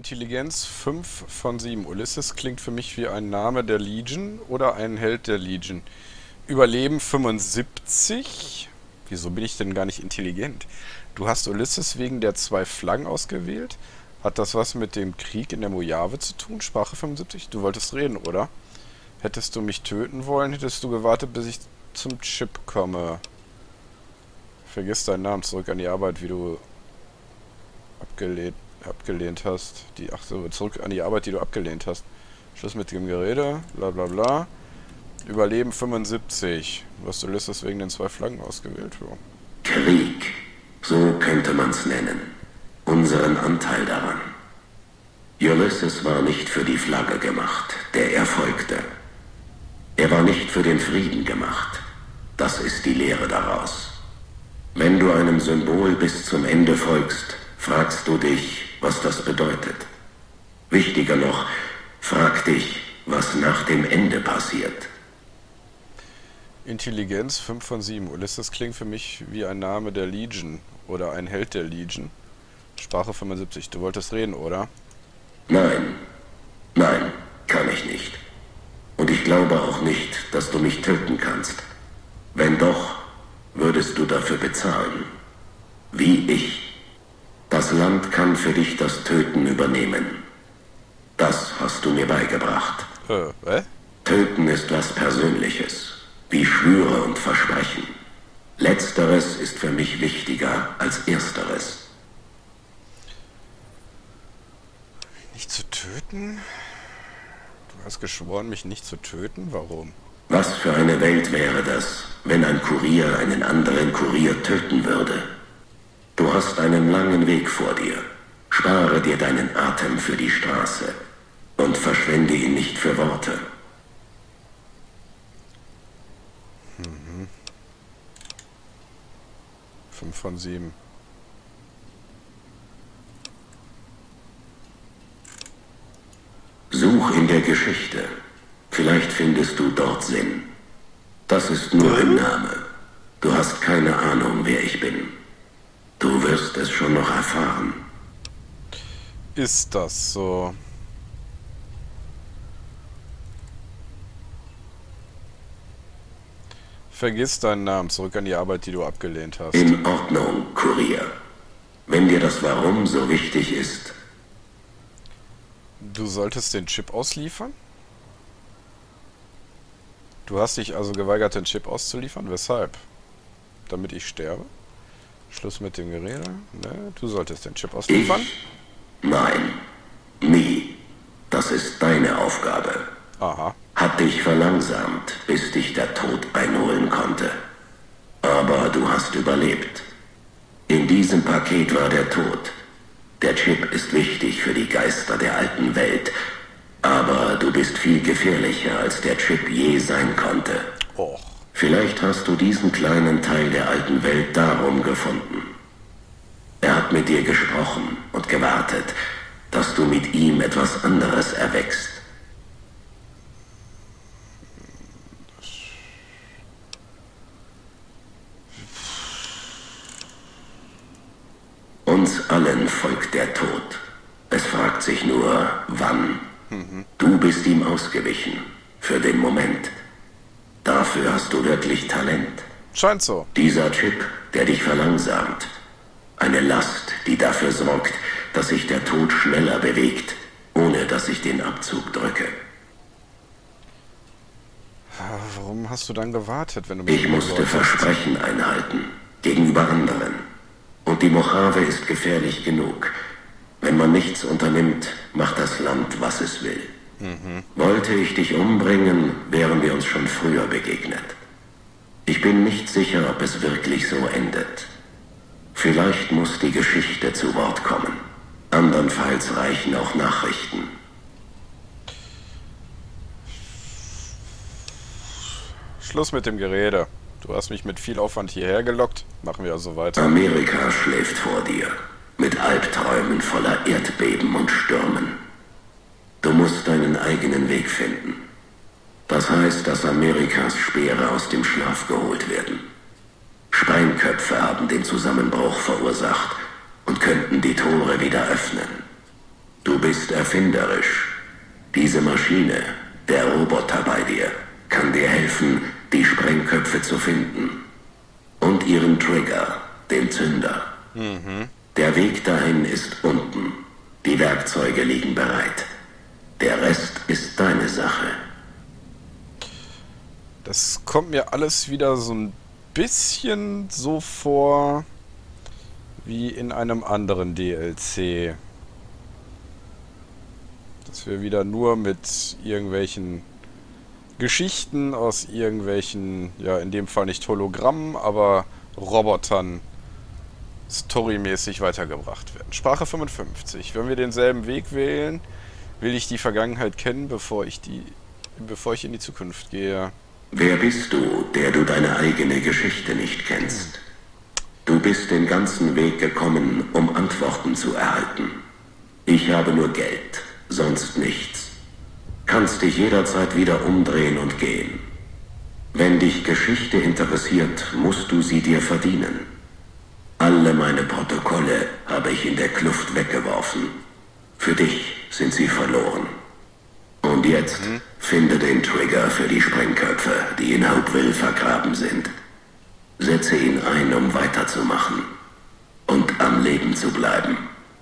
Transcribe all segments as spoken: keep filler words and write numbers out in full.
Intelligenz fünf von sieben. Ulysses klingt für mich wie ein Name der Legion oder ein Held der Legion. Überleben fünfundsiebzig. Wieso bin ich denn gar nicht intelligent? Du hast Ulysses wegen der zwei Flaggen ausgewählt. Hat das was mit dem Krieg in der Mojave zu tun? Sprache fünfundsiebzig? Du wolltest reden, oder? Hättest du mich töten wollen, hättest du gewartet, bis ich zum Chip komme. Vergiss deinen Namen, zurück an die Arbeit, wie du abgelehnt, abgelehnt hast. Die, ach so, zurück an die Arbeit, die du abgelehnt hast. Schluss mit dem Gerede, bla bla bla. Überleben fünfundsiebzig. Du hast Ulysses wegen den zwei Flaggen ausgewählt. Ja. Krieg, so könnte man's nennen. Unseren Anteil daran. Ulysses war nicht für die Flagge gemacht, der er folgte. Er war nicht für den Frieden gemacht. Das ist die Lehre daraus. Wenn du einem Symbol bis zum Ende folgst, fragst du dich, was das bedeutet. Wichtiger noch, frag dich, was nach dem Ende passiert. Intelligenz fünf von sieben. Ulysses klingt für mich wie ein Name der Legion oder ein Held der Legion. Sprache fünfundsiebzig. Du wolltest reden, oder? Nein, nein, kann ich nicht. Und ich glaube auch nicht, dass du mich töten kannst. Wenn doch, würdest du dafür bezahlen. Wie ich. Das Land kann für dich das Töten übernehmen. Das hast du mir beigebracht. Äh, äh? Töten ist was Persönliches, wie Schwüre und Versprechen. Letzteres ist für mich wichtiger als Ersteres. Nicht zu töten? Du hast geschworen, mich nicht zu töten? Warum? Was für eine Welt wäre das, wenn ein Kurier einen anderen Kurier töten würde? Du hast einen langen Weg vor dir. Spare dir deinen Atem für die Straße und verschwende ihn nicht für Worte. Mhm. Fünf von sieben. Such in der Geschichte. Vielleicht findest du dort Sinn. Das ist nur ein Name. Du hast keine Ahnung, wer ich bin. Du wirst es schon noch erfahren. Ist das so? Vergiss deinen Namen, zurück an die Arbeit, die du abgelehnt hast. In Ordnung, Kurier. Wenn dir das Warum so wichtig ist. Du solltest den Chip ausliefern? Du hast dich also geweigert, den Chip auszuliefern? Weshalb? Damit ich sterbe? Schluss mit dem Gerede? Ne? Du solltest den Chip ausliefern? Ich? Nein. Nie. Das ist deine Aufgabe. Aha. Hat dich verlangsamt, bis dich der Tod einholen konnte. Aber du hast überlebt. In diesem Paket war der Tod. Der Chip ist wichtig für die Geister der alten Welt. Aber du bist viel gefährlicher, als der Chip je sein konnte. Och. Vielleicht hast du diesen kleinen Teil der alten Welt darum gefunden. Er hat mit dir gesprochen und gewartet, dass du mit ihm etwas anderes erwächst. Uns allen folgt der Tod. Es fragt sich nur, wann. Mhm. Du bist ihm ausgewichen. Für den Moment. Dafür hast du wirklich Talent. Scheint so. Dieser Chip, der dich verlangsamt. Eine Last, die dafür sorgt, dass sich der Tod schneller bewegt, ohne dass ich den Abzug drücke. Warum hast du dann gewartet, wenn du mich Ich musste Versprechen einhalten. Gegenüber anderen. Und die Mojave ist gefährlich genug. Wenn man nichts unternimmt, macht das Land, was es will. Mhm. Wollte ich dich umbringen, wären wir uns schon früher begegnet. Ich bin nicht sicher, ob es wirklich so endet. Vielleicht muss die Geschichte zu Wort kommen. Andernfalls reichen auch Nachrichten. Schluss mit dem Gerede. Du hast mich mit viel Aufwand hierher gelockt. Machen wir also weiter. Amerika schläft vor dir. Mit Albträumen voller Erdbeben und Stürmen. Du musst deinen eigenen Weg finden. Das heißt, dass Amerikas Speere aus dem Schlaf geholt werden. Sprengköpfe haben den Zusammenbruch verursacht und könnten die Tore wieder öffnen. Du bist erfinderisch. Diese Maschine, der Roboter bei dir, kann dir helfen, die Sprengköpfe zu finden. Und ihren Trigger, den Zünder. Mhm. Der Weg dahin ist unten. Die Werkzeuge liegen bereit. Der Rest ist deine Sache. Das kommt mir alles wieder so ein bisschen so vor wie in einem anderen D L C. Dass wir wieder nur mit irgendwelchen Geschichten aus irgendwelchen, ja in dem Fall nicht Hologrammen, aber Robotern storymäßig weitergebracht werden. Sprache fünfundfünfzig. Wenn wir denselben Weg wählen, will ich die Vergangenheit kennen, bevor ich die, bevor ich in die Zukunft gehe. Wer bist du, der du deine eigene Geschichte nicht kennst? Du bist den ganzen Weg gekommen, um Antworten zu erhalten. Ich habe nur Geld, sonst nichts. Kannst dich jederzeit wieder umdrehen und gehen. Wenn dich Geschichte interessiert, musst du sie dir verdienen. Alle meine Protokolle habe ich in der Kluft weggeworfen. Für dich sind sie verloren. Und jetzt mhm. finde den Trigger für die Sprengköpfe, die in Hopeville vergraben sind. Setze ihn ein, um weiterzumachen. Und am Leben zu bleiben.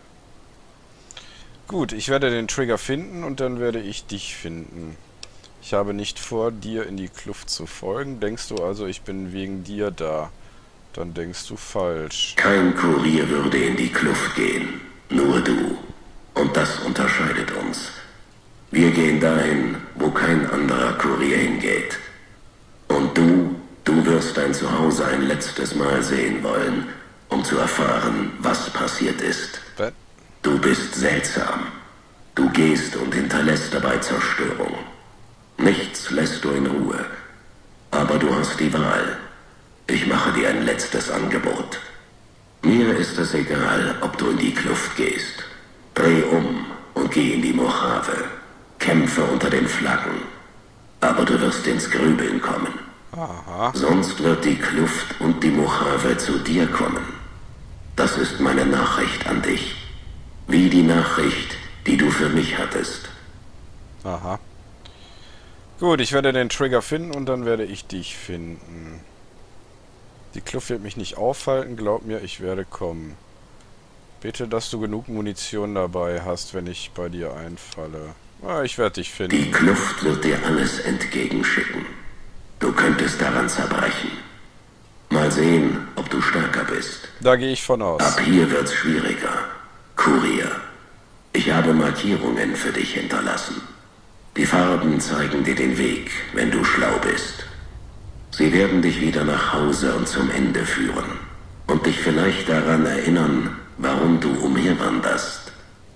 Gut, ich werde den Trigger finden und dann werde ich dich finden. Ich habe nicht vor, dir in die Kluft zu folgen. Denkst du also, ich bin wegen dir da? Dann denkst du falsch. Kein Kurier würde in die Kluft gehen. Nur du. Und das unterscheidet uns. Wir gehen dahin, wo kein anderer Kurier hingeht. Und du, du wirst dein Zuhause ein letztes Mal sehen wollen, um zu erfahren, was passiert ist. Was? Du bist seltsam. Du gehst und hinterlässt dabei Zerstörung. Nichts lässt du in Ruhe. Aber du hast die Wahl. Ich mache dir ein letztes Angebot. Mir ist es egal, ob du in die Kluft gehst. Dreh um und geh in die Mojave. Kämpfe unter den Flaggen. Aber du wirst ins Grübeln kommen. Aha. Sonst wird die Kluft und die Mojave zu dir kommen. Das ist meine Nachricht an dich. Wie die Nachricht, die du für mich hattest. Aha. Gut, ich werde den Trigger finden und dann werde ich dich finden. Die Kluft wird mich nicht aufhalten, glaub mir, ich werde kommen. Bitte, dass du genug Munition dabei hast, wenn ich bei dir einfalle. Ah, ich werde dich finden. Die Kluft wird dir alles entgegenschicken. Du könntest daran zerbrechen. Mal sehen, ob du stärker bist. Da gehe ich von aus. Ab hier wird's schwieriger. Kurier. Ich habe Markierungen für dich hinterlassen. Die Farben zeigen dir den Weg, wenn du schlau bist. Sie werden dich wieder nach Hause und zum Ende führen. Und dich vielleicht daran erinnern, warum du umherwanderst.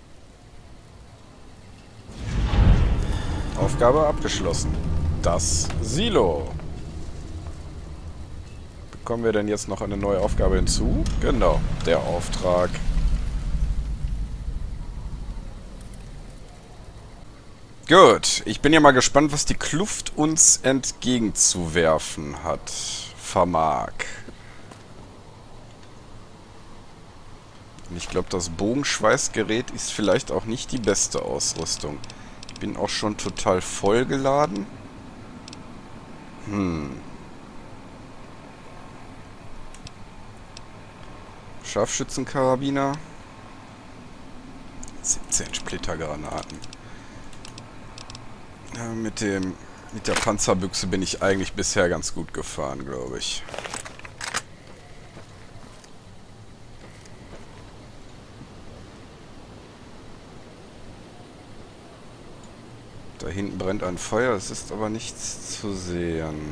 Aufgabe abgeschlossen. Das Silo. Bekommen wir denn jetzt noch eine neue Aufgabe hinzu? Genau, der Auftrag. Gut, ich bin ja mal gespannt, was die Kluft uns entgegenzuwerfen hat. Vermag. Und ich glaube, das Bogenschweißgerät ist vielleicht auch nicht die beste Ausrüstung. Ich bin auch schon total vollgeladen. Hm. Scharfschützenkarabiner. siebzehn Splittergranaten. Ja, mit dem mit der Panzerbüchse bin ich eigentlich bisher ganz gut gefahren, glaube ich. Da hinten brennt ein Feuer, es ist aber nichts zu sehen.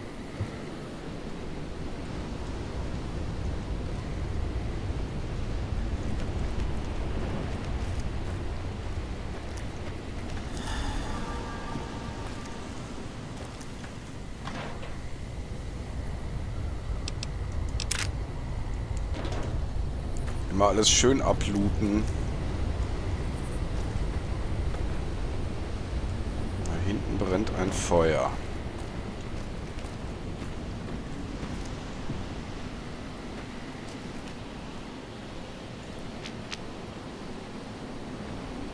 Immer alles schön ablooten. Da hinten brennt ein Feuer.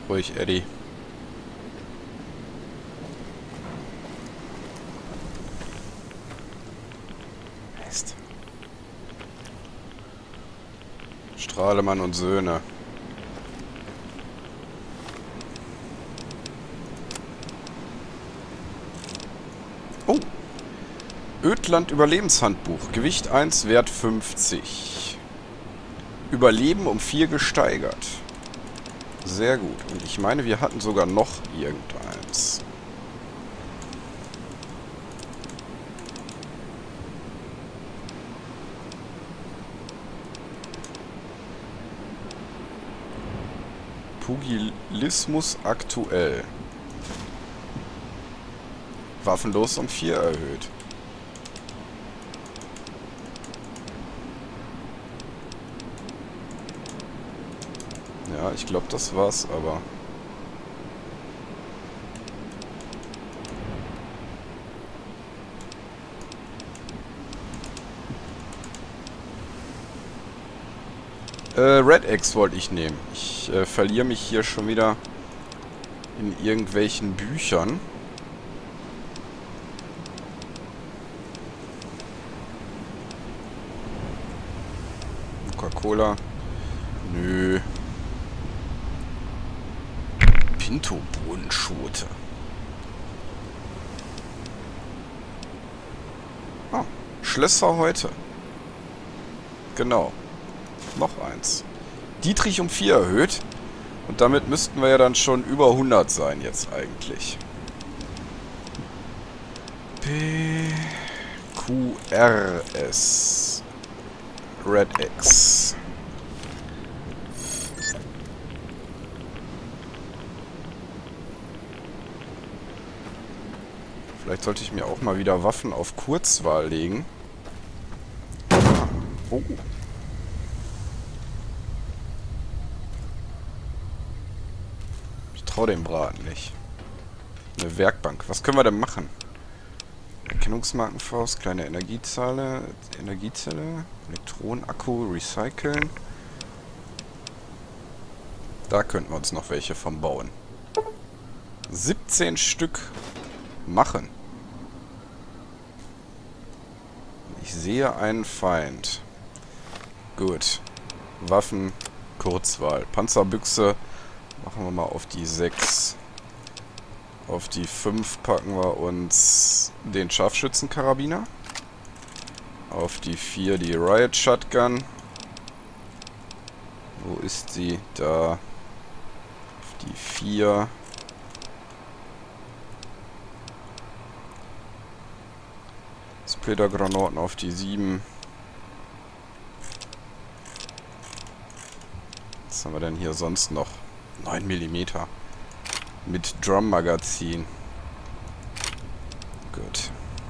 Ruhig, Eddie. Mist. Strahlemann und Söhne. Oh. Ödland Überlebenshandbuch. Gewicht eins, Wert fünfzig. Überleben um vier gesteigert. Sehr gut. Und ich meine, wir hatten sogar noch irgendeins. Pugilismus aktuell. Waffenlos um vier erhöht. Ja, ich glaube, das war's aber. Äh, Red X wollte ich nehmen. Ich äh, verliere mich hier schon wieder in irgendwelchen Büchern. Coca-Cola. Nö. Pinto-Bohnenschote. Ah, Schlösser heute. Genau. Noch eins. Dietrich um vier erhöht. Und damit müssten wir ja dann schon über hundert sein jetzt eigentlich. P Q R S Red X. Vielleicht sollte ich mir auch mal wieder Waffen auf Kurzwahl legen. Oh. Ich traue dem Braten nicht. Eine Werkbank. Was können wir denn machen? Erkennungsmarkenfaust, kleine Energiezelle, Energiezelle, Elektronenakku, recyceln. Da könnten wir uns noch welche von bauen. siebzehn Stück machen. Ich sehe einen Feind. Gut. Waffen, Kurzwahl. Panzerbüchse machen wir mal auf die sechs. Auf die fünf packen wir uns den Scharfschützenkarabiner. Auf die vier die Riot Shotgun. Wo ist sie? Da. Auf die vier. Splittergranaten auf die sieben. Was haben wir denn hier sonst noch? neun Millimeter. Mit Drum-Magazin. Gut.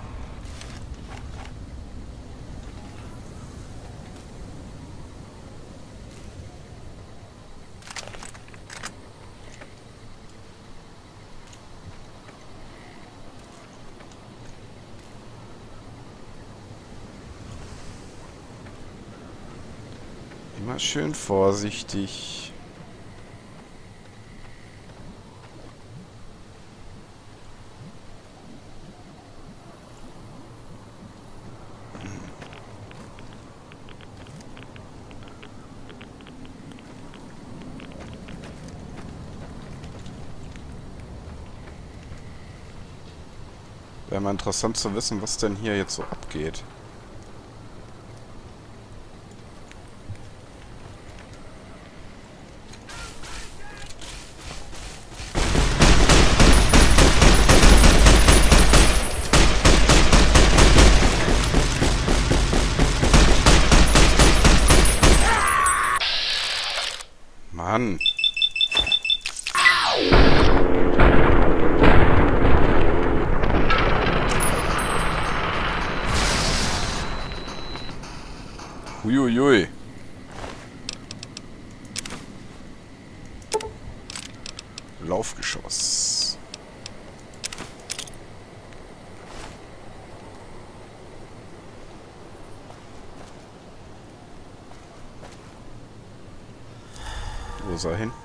Immer schön vorsichtig. Wäre mal interessant zu wissen, was denn hier jetzt so abgeht. Mann. Huiuiui. Laufgeschoss. Wo ist er hin?